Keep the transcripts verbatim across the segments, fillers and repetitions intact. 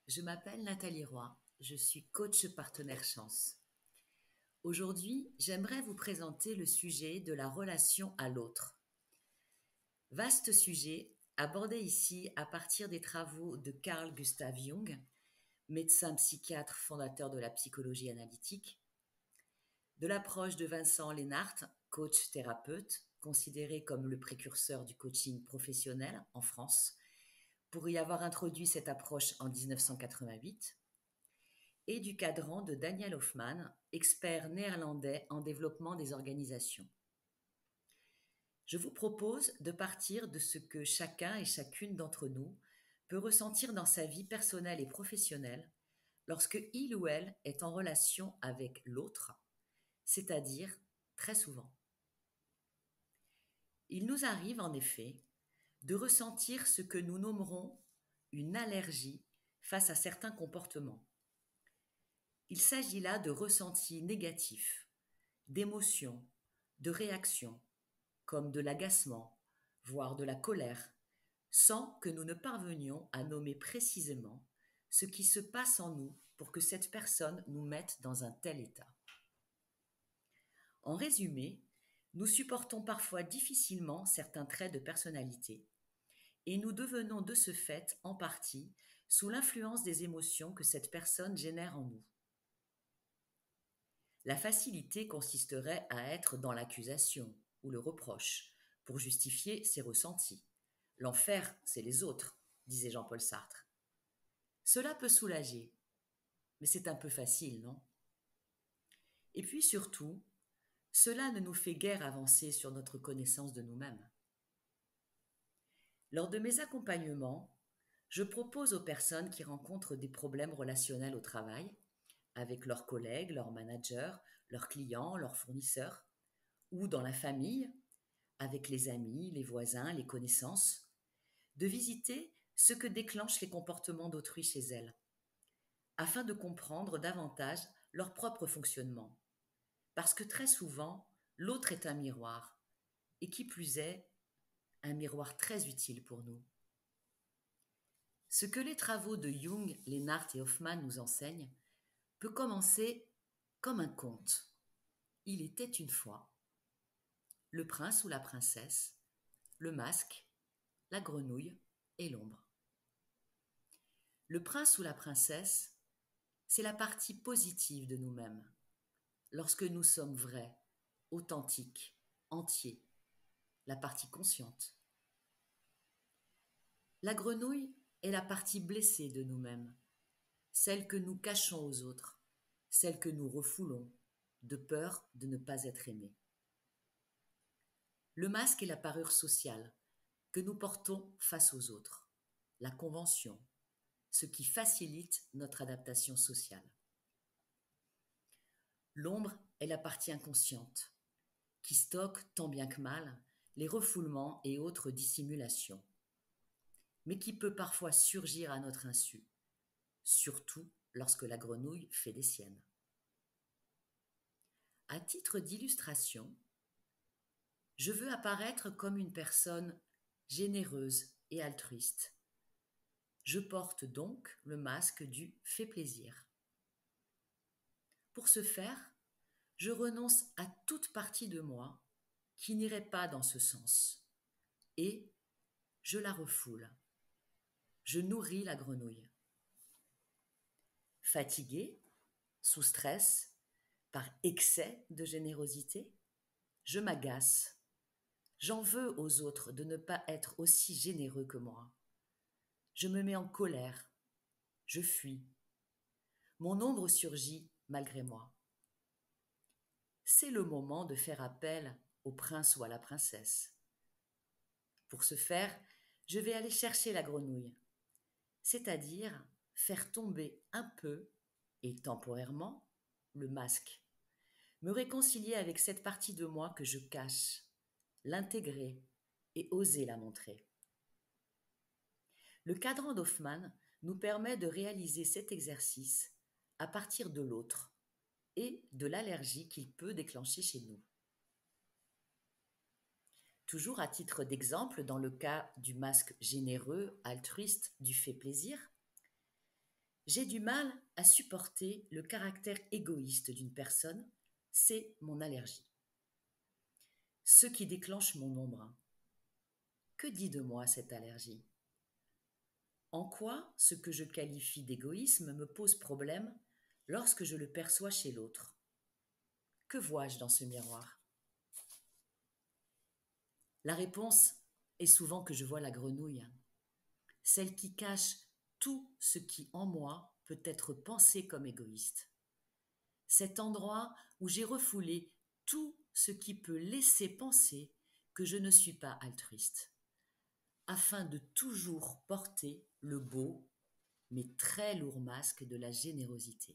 Je m'appelle Nathalie Roy, je suis coach partenaire chance. Aujourd'hui, j'aimerais vous présenter le sujet de la relation à l'autre. Vaste sujet abordé ici à partir des travaux de Carl Gustav Jung, médecin psychiatre fondateur de la psychologie analytique, de l'approche de Vincent Lennart, coach thérapeute, considéré comme le précurseur du coaching professionnel en France, pour y avoir introduit cette approche en dix-neuf cent quatre-vingt-huit, et du cadran de Daniel Hoffmann, expert néerlandais en développement des organisations. Je vous propose de partir de ce que chacun et chacune d'entre nous peut ressentir dans sa vie personnelle et professionnelle lorsque il ou elle est en relation avec l'autre, c'est-à-dire très souvent. Il nous arrive en effet de ressentir ce que nous nommerons une allergie face à certains comportements. Il s'agit là de ressentis négatifs, d'émotions, de réactions, comme de l'agacement, voire de la colère, sans que nous ne parvenions à nommer précisément ce qui se passe en nous pour que cette personne nous mette dans un tel état. En résumé, nous supportons parfois difficilement certains traits de personnalité et nous devenons de ce fait en partie sous l'influence des émotions que cette personne génère en nous. La facilité consisterait à être dans l'accusation ou le reproche pour justifier ses ressentis. L'enfer, c'est les autres, disait Jean-Paul Sartre. Cela peut soulager, mais c'est un peu facile, non? Et puis surtout, cela ne nous fait guère avancer sur notre connaissance de nous-mêmes. Lors de mes accompagnements, je propose aux personnes qui rencontrent des problèmes relationnels au travail, avec leurs collègues, leurs managers, leurs clients, leurs fournisseurs, ou dans la famille, avec les amis, les voisins, les connaissances, de visiter ce que déclenchent les comportements d'autrui chez elles, afin de comprendre davantage leur propre fonctionnement. Parce que très souvent, l'autre est un miroir, et qui plus est, un miroir très utile pour nous. Ce que les travaux de Jung, Lennart et Hoffmann nous enseignent peut commencer comme un conte. Il était une fois le prince ou la princesse, le masque, la grenouille et l'ombre. Le prince ou la princesse, c'est la partie positive de nous-mêmes, lorsque nous sommes vrais, authentiques, entiers, la partie consciente. La grenouille est la partie blessée de nous-mêmes, celle que nous cachons aux autres, celle que nous refoulons, de peur de ne pas être aimés. Le masque est la parure sociale que nous portons face aux autres, la convention, ce qui facilite notre adaptation sociale. L'ombre est la partie inconsciente, qui stocke tant bien que mal les refoulements et autres dissimulations, mais qui peut parfois surgir à notre insu, surtout lorsque la grenouille fait des siennes. À titre d'illustration, je veux apparaître comme une personne généreuse et altruiste. Je porte donc le masque du « fait plaisir ». Pour ce faire, je renonce à toute partie de moi qui n'irait pas dans ce sens et je la refoule. Je nourris la grenouille. Fatiguée, sous stress, par excès de générosité, je m'agace. J'en veux aux autres de ne pas être aussi généreux que moi. Je me mets en colère. Je fuis. Mon ombre surgit malgré moi. C'est le moment de faire appel au prince ou à la princesse. Pour ce faire, je vais aller chercher la grenouille, c'est-à-dire faire tomber un peu et temporairement le masque, me réconcilier avec cette partie de moi que je cache, l'intégrer et oser la montrer. Le cadran d'Hoffmann nous permet de réaliser cet exercice à partir de l'autre et de l'allergie qu'il peut déclencher chez nous. Toujours à titre d'exemple, dans le cas du masque généreux, altruiste, du fait plaisir, J'ai du mal à supporter le caractère égoïste d'une personne, c'est mon allergie. Ce qui déclenche mon ombre. Que dit de moi cette allergie? En quoi ce que je qualifie d'égoïsme me pose problème lorsque je le perçois chez l'autre? Que vois-je dans ce miroir? La réponse est souvent que je vois la grenouille, celle qui cache tout ce qui en moi peut être pensé comme égoïste. Cet endroit où j'ai refoulé tout ce qui peut laisser penser que je ne suis pas altruiste, afin de toujours porter le beau mais très lourd masque de la générosité.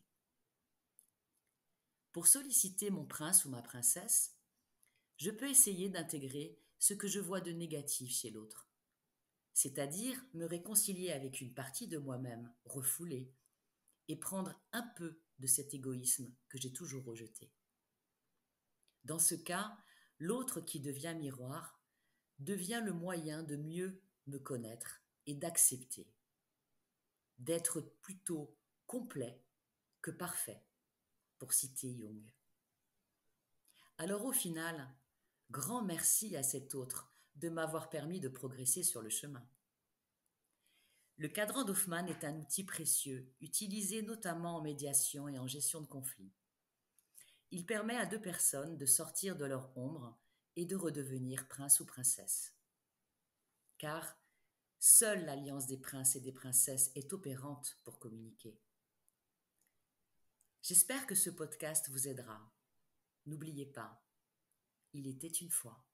Pour solliciter mon prince ou ma princesse, je peux essayer d'intégrer ce que je vois de négatif chez l'autre, c'est-à-dire me réconcilier avec une partie de moi-même refoulée et prendre un peu de cet égoïsme que j'ai toujours rejeté. Dans ce cas, l'autre qui devient miroir devient le moyen de mieux me connaître et d'accepter, d'être plutôt complet que parfait, pour citer Jung. Alors au final, grand merci à cet autre de m'avoir permis de progresser sur le chemin. Le cadran d'Hoffmann est un outil précieux, utilisé notamment en médiation et en gestion de conflits. Il permet à deux personnes de sortir de leur ombre et de redevenir prince ou princesse. Car seule l'alliance des princes et des princesses est opérante pour communiquer. J'espère que ce podcast vous aidera. N'oubliez pas, il était une fois.